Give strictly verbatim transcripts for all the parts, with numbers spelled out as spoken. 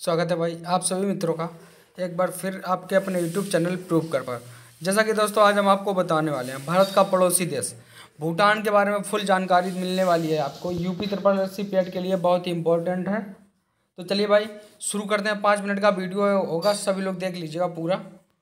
स्वागत है भाई आप सभी मित्रों का एक बार फिर आपके अपने यूट्यूब चैनल प्रूव कर पर। जैसा कि दोस्तों आज हम आपको बताने वाले हैं भारत का पड़ोसी देश भूटान के बारे में फुल जानकारी मिलने वाली है आपको। यूपी ट्रिपल एस सी पेड के लिए बहुत ही इंपॉर्टेंट है। तो चलिए भाई शुरू करते हैं। पाँच मिनट का वीडियो होगा, सभी लोग देख लीजिएगा। पूरा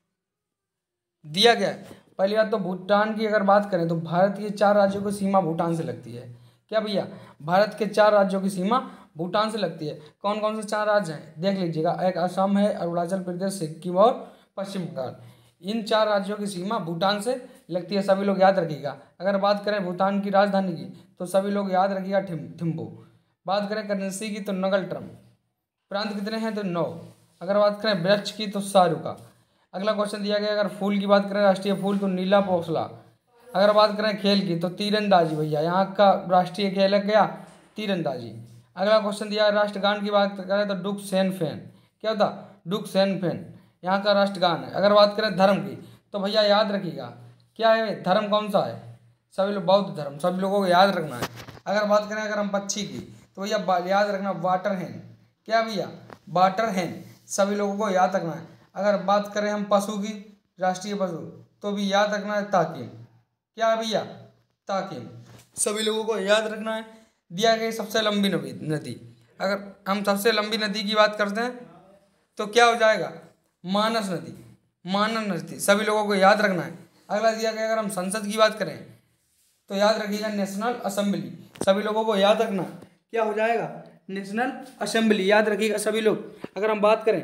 दिया गया है। पहली बात तो भूटान की अगर बात करें तो भारत के चार राज्यों की सीमा भूटान से लगती है। क्या भैया, भारत के चार राज्यों की सीमा भूटान से लगती है। कौन कौन से चार राज्य हैं देख लीजिएगा। एक असम है, अरुणाचल प्रदेश, सिक्किम और पश्चिम बंगाल। इन चार राज्यों की सीमा भूटान से लगती है, सभी लोग याद रखिएगा। अगर बात करें भूटान की राजधानी की तो सभी लोग याद रखिएगा थिम्पू। बात करें करेंसी की तो नगलट्रम। प्रांत कितने हैं तो नौ। अगर बात करें वृक्ष की तो सारुका। अगला क्वेश्चन दिया गया, अगर फूल की बात करें राष्ट्रीय फूल तो नीला पोखला। अगर बात करें खेल की तो तीरंदाजी भैया, यहाँ का राष्ट्रीय खेल है क्या तीरंदाजी। अगला क्वेश्चन दिया है राष्ट्रगान की बात करें तो डुक सेन फेन। क्या होता डुक सेन फेन यहाँ का राष्ट्रगान है। अगर बात करें धर्म की तो भैया याद रखिएगा क्या है धर्म कौन सा है, सभी लोग बौद्ध धर्म, सभी लोगों को याद रखना है। अगर बात करें अगर हम पक्षी की तो भैया याद रखना वाटर हैन। क्या भैया वाटर हैन, सभी लोगों को याद रखना है। अगर बात करें हम पशु की राष्ट्रीय पशु तो भी याद रखना है ताकिम। क्या है भैया ताकिम, सभी लोगों को याद रखना है। दिया गया सबसे लंबी नदी, अगर हम सबसे लंबी नदी की बात करते हैं तो क्या हो जाएगा मानस नदी। मानस नदी सभी लोगों को याद रखना है। अगला दिया गया अगर हम संसद की बात करें तो याद रखिएगा नेशनल असेंबली, सभी लोगों को याद रखना क्या हो जाएगा नेशनल असेंबली, याद रखिएगा सभी लोग। अगर हम बात करें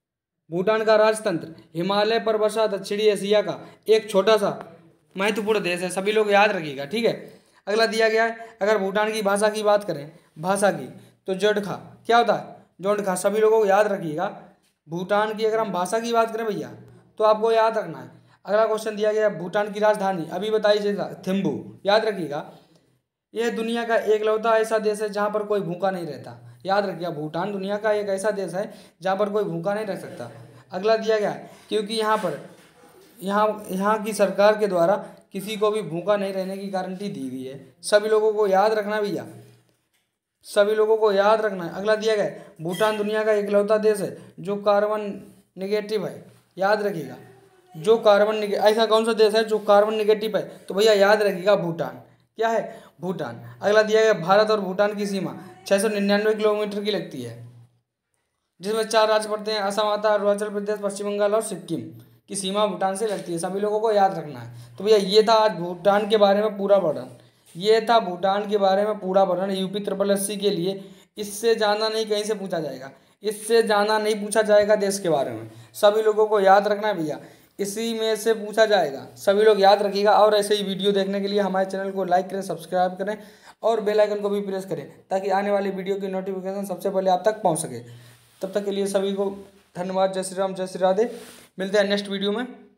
भूटान का राजतंत्र हिमालय पर बसा दक्षिणी एशिया का एक छोटा सा महत्वपूर्ण देश है, सभी लोग याद रखिएगा। ठीक है, अगला दिया गया है अगर भूटान की भाषा की बात करें भाषा की तो जोडखा। क्या होता है जोडखा, सभी लोगों को याद रखिएगा। भूटान की अगर हम भाषा की बात करें भैया तो आपको याद रखना है। अगला क्वेश्चन दिया गया भूटान की राजधानी अभी बताइएगा थिम्पू, याद रखिएगा। यह दुनिया का एकलौता ऐसा देश है जहाँ पर कोई भूखा नहीं रहता। याद रखिएगा भूटान दुनिया का एक ऐसा देश है जहाँ पर कोई भूखा नहीं रह सकता। अगला दिया गया है क्योंकि यहाँ पर यहाँ यहाँ की सरकार के द्वारा किसी को भी भूखा नहीं रहने की गारंटी दी गई है, सभी लोगों को याद रखना भैया, सभी लोगों को याद रखना है। अगला दिया गया भूटान दुनिया का इकलौता देश है जो कार्बन निगेटिव है, याद रखिएगा। जो कार्बन ऐसा कौन सा देश है जो कार्बन निगेटिव है तो भैया याद रखिएगा भूटान। क्या है भूटान। अगला दिया गया भारत और भूटान की सीमा छः सौ निन्यानवे किलोमीटर की लगती है, जिसमें चार राज्य पड़ते हैं असम आता है, अरुणाचल प्रदेश, पश्चिम बंगाल और सिक्किम की सीमा भूटान से लगती है, सभी लोगों को याद रखना है। तो भैया ये था आज भूटान के बारे में पूरा वर्णन, ये था भूटान के बारे में पूरा वर्णन यूपी ट्रिपल एस सी के लिए। इससे ज़्यादा नहीं कहीं से पूछा जाएगा, इससे ज़्यादा नहीं पूछा जाएगा देश के बारे में, सभी लोगों को याद रखना है भैया, इसी में से पूछा जाएगा, सभी लोग याद रखिएगा। और ऐसे ही वीडियो देखने के लिए हमारे चैनल को लाइक करें, सब्सक्राइब करें और बेल आइकन को भी प्रेस करें ताकि आने वाली वीडियो की नोटिफिकेशन सबसे पहले आप तक पहुँच सके। तब तक के लिए सभी को धन्यवाद। जय श्री राम, जय श्री राधे। मिलते हैं नेक्स्ट वीडियो में।